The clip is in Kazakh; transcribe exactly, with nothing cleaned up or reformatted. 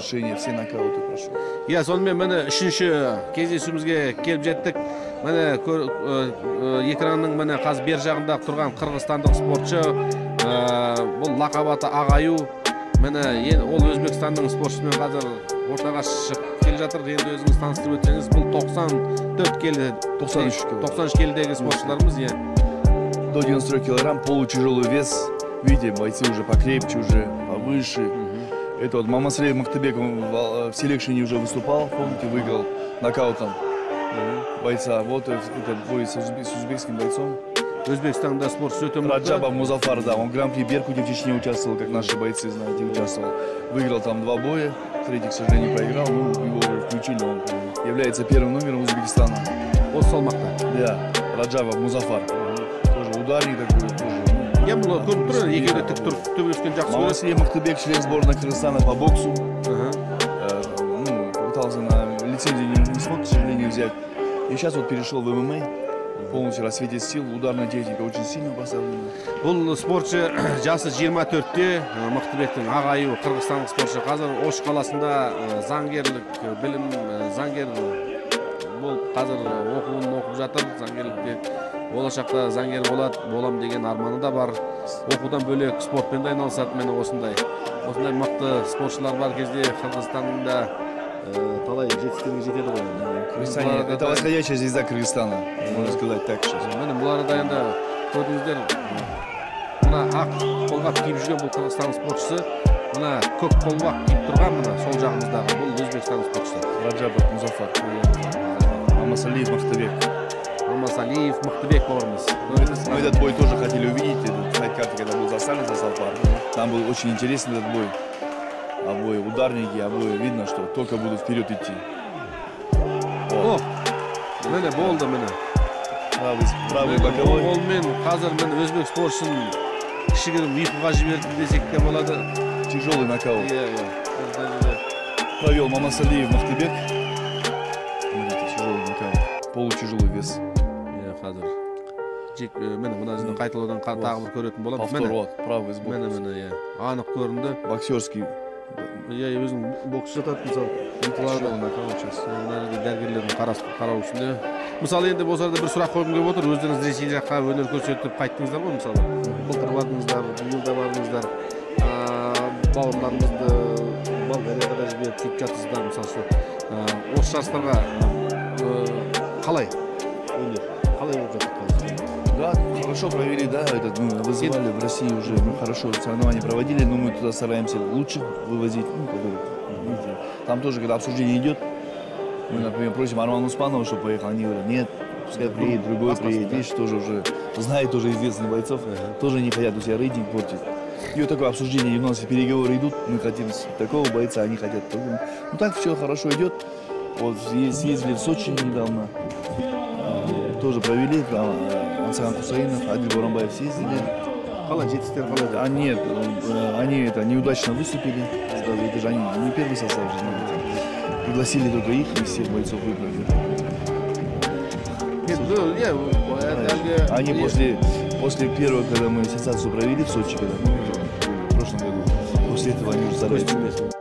решения, все нокауты прошел. Я сонымен міне үшінші кездесуімізге келіп жеттік. Міне экранның міне қазір бер жағында тұрған қырғызстандық спортшы, бұл лақап аты Ағаю. Міне ол Өзбекстанның спортшысымен қазір ортаға шығып келе жатыр. Енді өзіңіз таныстырып өтсеңіз, бұл тоқсан төрт келі, тоқсан үш келідегі спортшыларымыз. До девяноста трёх килограмм, полутяжелый вес. Видите, бойцы уже покрепче, уже повыше. Это вот Мамасалиев Мактыбек, он в селекшене уже выступал, помните, выиграл нокаутом бойца. Вот этот бой с узбекским бойцом. Өзбекстанда спортшы өте мықты. Раджабов Музафар, да, он в Гран-при Беркуте в Чечне участвовал, как наши бойцы, знаете, участвовал. Выиграл там два боя, третий, к сожалению, проиграл, но его включили, он является первым номером Узбекистана. Вот салмақта. Да, Раджабов Музафар, тоже ударник такой, тоже. Я был көріп тұр, егер тік тұрып төбе өскен жақсы көреді. Мамасалиев Мактыбек, член сборной Кыргызстана по боксу. Пытался на лицензию не смог, к сожалению, взять. И сейчас вот перешел в ММА. Полностью рассветит сил, ударная техника очень сильно поставлена. Бұл спортшы жасы жиырма төртте, Мақтыбектің Ағаю, қырғызстандық спортшы. Қазір Ош қаласында заңгерлік білім, заңгер бұл қазір оқуын оқып жатыр. Заңгерлікте болашақта заңгер болады, болам деген арманы да бар. Оқудан бөлек спортпен де айналысады. Мені осындай осындай мықты спортшылар бар кезде Қырғызстанда талай жетістіктерге жетеді ғой. Это восходящая звезда Кыргызстана, можно сказать так сейчас. Міне бұлар да енді көрдіңіздер, мына ақ қолғап киіп жүрген бұл Қырғызстан спортшысы, мына көк қолғап киіп тұрған мына сол жағымыздағы бұл Өзбекстан спортшысы. Раджабов Музафар, Мамасалиев Мактыбек. Мамасалиев Мактыбек бауырымыз. Мы этот бой тоже хотели увидеть, этот файт-карты, когда был заставлен за Салпар. Там был очень интересный этот бой. Обои ударники, обои видно, что только будут вперед идти. О, міне болды міне. Правый боковой. Ол мен қазір міне өзбек спортшысын кішігірім ұйқыға жіберді десек те болады. Тяжелый нокаут. Иә, иә. Провел Мамасалиев Мактыбек. Смотрите, тяжелый нокаут. Полутяжелый вес. Иә, қазір. Жек, міне мына жерден қайталаудан тағы бір көретін боламыз. Повтор, вот, правый сбоку. Міне, міне, иә. Анық көрінді. Боксерский. Я өзім бокс жатады, мысалы. Тяжелый нокаут сейчас. Дәрігерлердің қарау үстінде. Мысалы, енді осы арада бір сұрақ қойғым келіп отыр. Өздеріңіз Ресей жаққа өнер көрсетіп қайттыңыздар ғой, мысалы. Былтыр бардыңыздар, биылда бардыңыздар. Бауырларымызды Болгарияға да жіберіп сөйтіп жатырсыздар, мысалы. Осы жарыстарға қалай өнер? Қалай болып жатыр? Да, хорошо провели, да, этот, мы вызывали в России уже, мы хорошо соревнования проводили, но мы туда стараемся лучше вывозить. Ну, там тоже, когда обсуждение идет, мы, например, просим Армана Успанова, чтобы поехал, они говорят, нет, пускай приедет, другой приедет, видишь, тоже уже знает тоже известных бойцов, тоже не хотят у себя рейтинг портить. И вот такое обсуждение, у нас переговоры идут, мы хотим такого бойца, они хотят такого. Ну так все хорошо идет. Вот съездили в Сочи недавно, тоже провели, там, Ансаган Хусаинов, Адиль Бурамбаев съездили. А нет, они это неудачно выступили, это же они не первый состав, пригласили только их, и всех бойцов выбрали. Они после, после первого, когда мы сенсацию провели в Сочи, когда, ну, в прошлом году, после этого они уже стараются.